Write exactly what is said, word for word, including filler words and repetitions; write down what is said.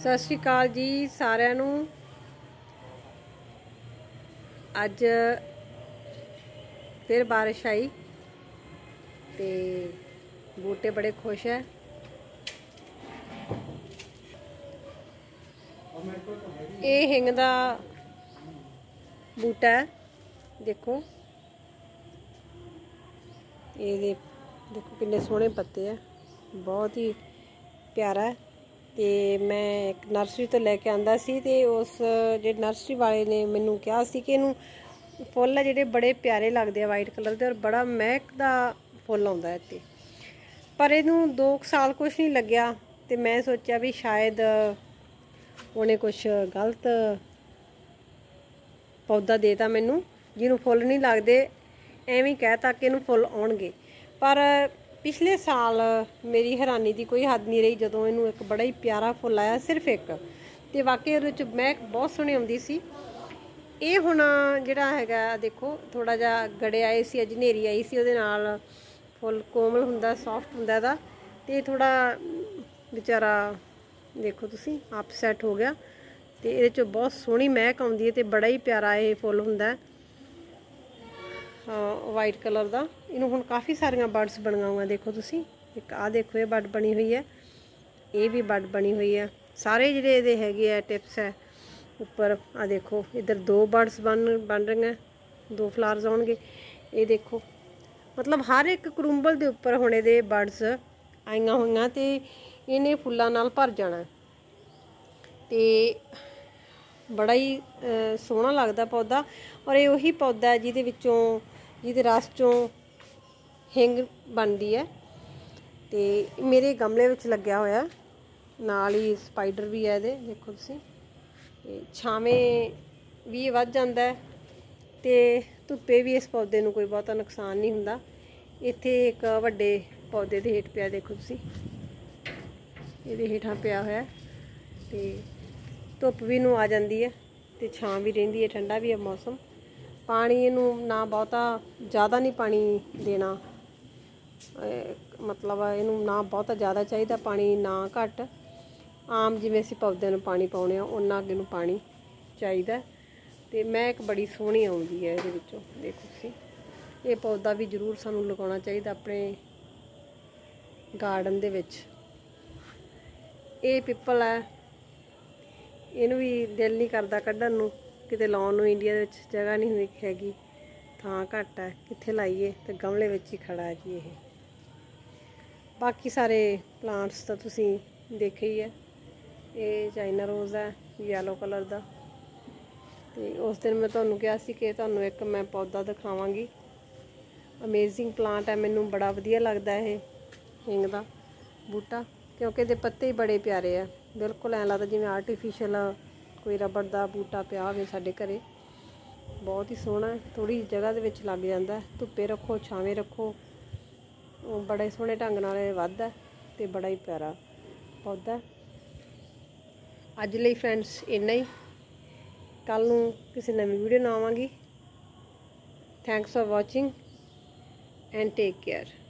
सत श्री अकाल जी सारिਆਂ ਨੂੰ। ਅੱਜ फिर बारिश आई ते बूटे बड़े खुश है। ये हिंग दा बूटा है, देखो ये देखो कितने सोहने पत्ते है, बहुत ही प्यारा है। तो मैं एक नर्सरी तो लैके आंदा सी ते उस जे नर्सरी वाले ने मैनू कहा सी कि इनू फुल है जिहड़े बड़े प्यारे लगते हैं वाइट कलर के और बड़ा महकदा फुल आउंदा है इत्ते, पर इनू दो साल कुछ नहीं लग्या तो मैं सोचा भी शायद उन्हें कुछ गलत पौधा देता मैनू जिन्हों फुल नहीं लगते, एवं कहता कि इनू फुल आउणगे। पर पिछले साल मेरी हैरानी की कोई हद नहीं रही जदों इनू एक बड़ा ही प्यारा फुल आया, सिर्फ एक, तो वाकई उहदे महक बहुत सोहनी आउंदी सी। ये हुण जिहड़ा हैगा देखो थोड़ा जिहा गड़े आए सी, अज हनेरी आई सी, उहदे नाल फुल कोमल हुंदा, सॉफ्ट हुंदा दा, ते थोड़ा बेचारा देखो तुसीं अपसैट हो गया। तो इहदे चों बहुत सोहनी महक आउंदी है ते बड़ा ही प्यारा ये फुल हुंदा है वाइट कलर का। इनू हुण काफ़ी सारिया बर्ड्स बनिया हुई, देखो तुसीं एक आ देखो ये बड बनी हुई है, ये भी बड बनी हुई है, सारे जिहड़े इहदे हैगे आ टिप्स है उपर आ देखो, इधर दो बर्ड्स बन बन रही हैं, दो फ्लावर्स आउणगे। ये देखो मतलब हर एक करुंबल के उपर हुण इहदे बर्ड्स आईयां होईयां ते इन्हें फुल्लां नाल भर जाना। तो बड़ा ही सोहना लगदा पौधा, और ये उही पौधा है जिहदे विचों जिहदे रस चों हिंग बनदी है। तो मेरे गमले विच लग्या होया, नाल ही स्पाइडर भी है इहदे, देखो तुसीं छावें भी वध जांदा है ते धुप्पे भी इस पौधे नूं कोई बहुता नुकसान नहीं हुंदा। इत्थे एक वड्डे पौधे दे हेठ पिया, देखो तुसीं इहदे हेठां पिया होया, ते धुप्प भी नूं आ जांदी है ते छां भी रहिंदी है, ठंडा भी है मौसम। पानी इनू ना बहुता ज़्यादा नहीं पानी देना, मतलब इनू ना बहुता ज़्यादा चाहिए पानी ना घट, आम जिवें असीं पौधे नूं पानी पाउणे आ उन्ना अगे नूं पानी चाहिए। तो महक बड़ी सोहनी आउंदी है इहदे विचों, देखो तुसीं ये पौधा भी जरूर सानूं लगाउणा चाहिए अपने गार्डन दे विच। ये पिपल है, इनू भी दिल नहीं करता कढ़ण नूं, किते लाउण नूं इंडिया दे विच जगह नहीं हैगी, थां घट है, कित्थे लाइए, तो गमले विच ही खड़ा है जी। ये बाकी सारे प्लांट्स तो तुसीं देखे ही है। ये चाइना रोज़ है येलो कलर का, तो उस दिन मैं तुहानूं कहा सी कि तुहानूं एक मैं पौधा दिखावांगी, अमेजिंग प्लांट है, मैनूं बड़ा वधिया लगदा है हिंग दा बूटा, क्योंकि इहदे पत्ते ही बड़े प्यारे है, बिल्कुल ऐं लगदा जिवें आर्टिफिशियल कोई रबड़ का बूटा पिया होवे साडे घरे। बहुत ही सोहना है, थोड़ी जगह दे विच लग जांदा है, धुप्पे रखो छावें रखो, बड़े सोहने ढंग नाल वधदा ते बड़ा ही प्यारा पौधा। अज लई फ्रेंड्स इन्ना ही, कल नूं किसी नवीं वीडियो नाल आवांगी। Thanks for watching and take care.